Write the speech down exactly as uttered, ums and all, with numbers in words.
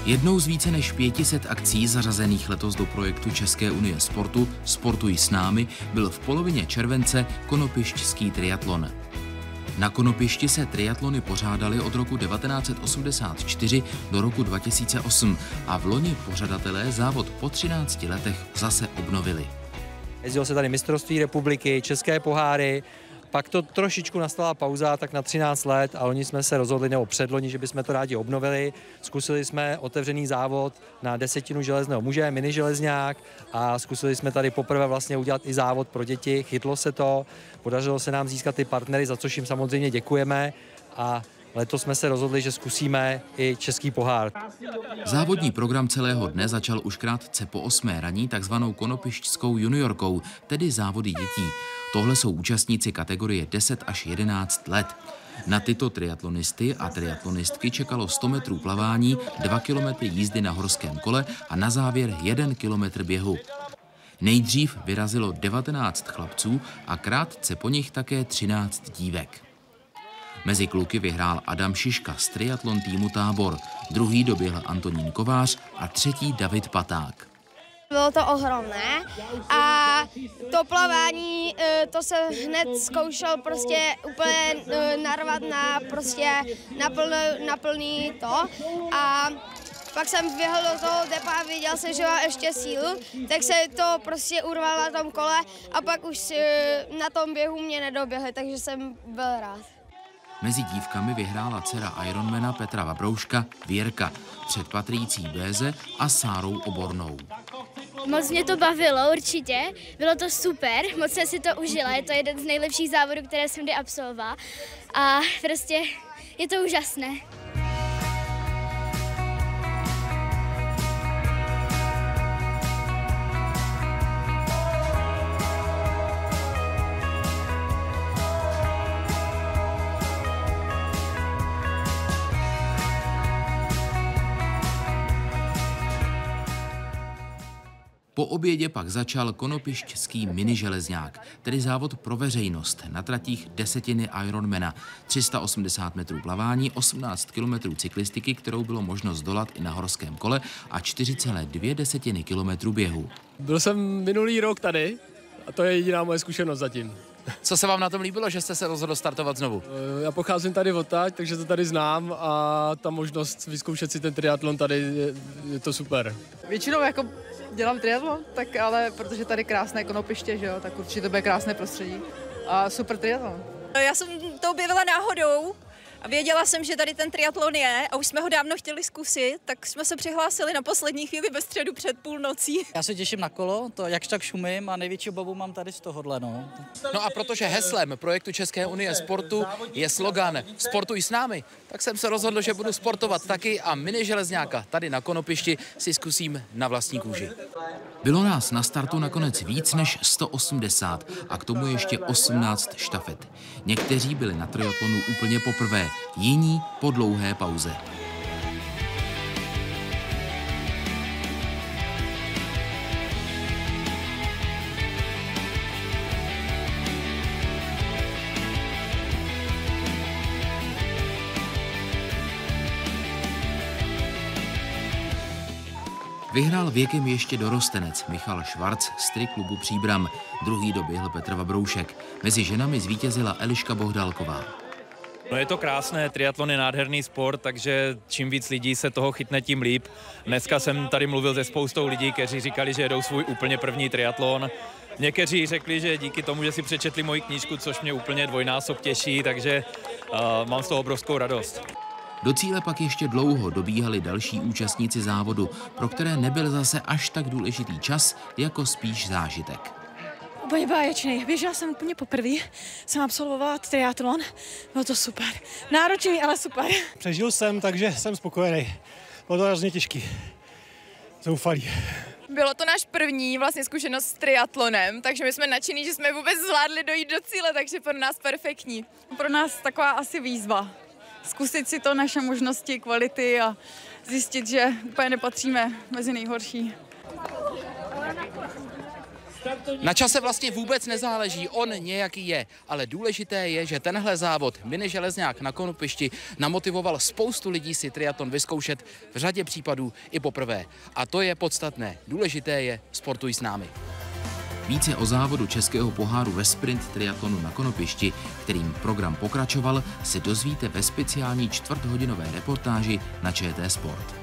Jednou z více než pěti set akcí zařazených letos do projektu České unie sportu Sportuj s námi byl v polovině července konopišťský triatlon. Na Konopišti se triatlony pořádaly od roku devatenáct set osmdesát čtyři do roku dva tisíce osm a v loni pořadatelé závod po třinácti letech zase obnovili. Jezdilo se tady mistrovství republiky, české poháry, pak to trošičku nastala pauza, tak na třináct let a oni jsme se rozhodli, nebo předloni, že bychom to rádi obnovili. Zkusili jsme otevřený závod na desetinu železného muže, mini železňák a zkusili jsme tady poprvé vlastně udělat i závod pro děti. Chytlo se to, podařilo se nám získat ty partnery, za což jim samozřejmě děkujeme a letos jsme se rozhodli, že zkusíme i český pohár. Závodní program celého dne začal už krátce po osmé raní takzvanou konopišťskou juniorkou, tedy závody dětí. Tohle jsou účastníci kategorie deset až jedenáct let. Na tyto triatlonisty a triatlonistky čekalo sto metrů plavání, dva kilometry jízdy na horském kole a na závěr jeden kilometr běhu. Nejdřív vyrazilo devatenáct chlapců a krátce po nich také třináct dívek. Mezi kluky vyhrál Adam Šiška z triatlon týmu Tábor, druhý doběhl Antonín Kovář a třetí David Paták. Bylo to ohromné a to plavání, to se hned zkoušel prostě úplně narvat na prostě na, plný, na plný to a pak jsem běhl do toho depa a viděl jsem, že má ještě sílu, tak se to prostě urval na tom kole a pak už na tom běhu mě nedoběhli, takže jsem byl rád. Mezi dívkami vyhrála dcera Ironmana Petra Vabrouška Věrka před Patrící Béze a Sárou Obornou. Moc mě to bavilo, určitě. Bylo to super, moc jsem si to užila. Je to jeden z nejlepších závodů, které jsem kdy absolvovala. A prostě je to úžasné. Po obědě pak začal konopišťský miniželezňák, tedy závod pro veřejnost na tratích desetiny Ironmana, tři sta osmdesát metrů plavání, osmnáct kilometrů cyklistiky, kterou bylo možno zdolat i na horském kole a čtyři celé dvě desetiny kilometru běhu. Byl jsem minulý rok tady a to je jediná moje zkušenost zatím. Co se vám na tom líbilo, že jste se rozhodl startovat znovu? Já pocházím tady odtud, takže to tady znám a ta možnost vyzkoušet si ten triatlon tady je, je to super. Většinou jako dělám triatlon, tak ale protože tady krásné Konopiště, že jo, tak určitě to bude krásné prostředí a super triatlon. Já jsem to objevila náhodou a věděla jsem, že tady ten triatlon je a už jsme ho dávno chtěli zkusit, tak jsme se přihlásili na poslední chvíli ve středu před půlnocí. Já se těším na kolo, to jakž tak šumím a největší obavu mám tady z tohohle, no. No a protože heslem projektu České unie sportu je slogan Sportuj s námi, tak jsem se rozhodl, že budu sportovat taky a mini železňáka tady na Konopišti si zkusím na vlastní kůži. Bylo nás na startu nakonec víc než sto osmdesát a k tomu ještě osmnáct štafet. Někteří byli na triatlonu úplně poprvé, jiní po dlouhé pauze. Vyhrál věkem ještě dorostenec Michal Švarc z triklubu Příbram. Druhý doběhl Petr Vabroušek. Mezi ženami zvítězila Eliška Bohdálková. No je to krásné, triatlon je nádherný sport, takže čím víc lidí se toho chytne, tím líp. Dneska jsem tady mluvil se spoustou lidí, kteří říkali, že jedou svůj úplně první triatlon. Někteří řekli, že díky tomu, že si přečetli moji knížku, což mě úplně dvojnásob těší, takže uh, mám z toho obrovskou radost. Do cíle pak ještě dlouho dobíhali další účastníci závodu, pro které nebyl zase až tak důležitý čas, jako spíš zážitek. Úplně báječný. Běžela jsem úplně poprvé, jsem absolvovala triatlon, bylo to super. Náročný, ale super. Přežil jsem, takže jsem spokojený. Bylo to hrozně těžký. Zoufalý. Bylo to náš první vlastně zkušenost s triatlonem, takže my jsme nadšení, že jsme vůbec zvládli dojít do cíle, takže pro nás perfektní. Pro nás taková asi výzva. Zkusit si to naše možnosti, kvality a zjistit, že úplně nepatříme mezi nejhorší. Na čase vlastně vůbec nezáleží, on nějaký je, ale důležité je, že tenhle závod Mini Železňák na Konopišti namotivoval spoustu lidí si triatlon vyzkoušet, v řadě případů i poprvé. A to je podstatné. Důležité je sportuj s námi. Více o závodu Českého poháru ve sprint triatlonu na Konopišti, kterým program pokračoval, se dozvíte ve speciální čtvrthodinové reportáži na Č T Sport.